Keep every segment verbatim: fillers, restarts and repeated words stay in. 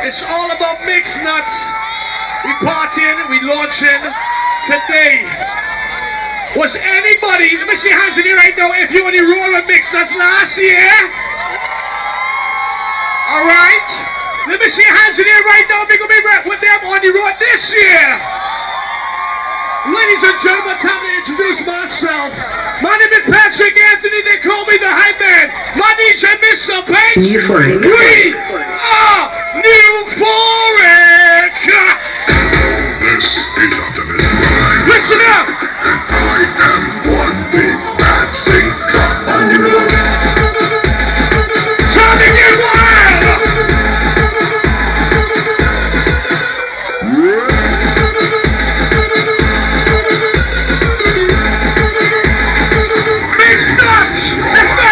It's all about mixed nuts. We partying, we launching today. Was anybody, let me see your hands in here right now, if you only rolled with mixed nuts last year? Alright? Let me see your hands in here right now, big big rap with them on the road this year. Ladies and gentlemen, time to introduce myself. My name is Patrick Anthony, they call me the hype man. My D J Mister Banks. Euphoric. We are Euphoric. This is Optimus Prime. Listen up. And I am one big bad thing drop on the road. Time to get wild. Mix nuts. Let's go.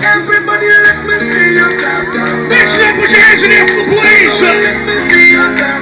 Everybody let me see you clap down. Next up, put your hands in the air for the police. Let me see you clap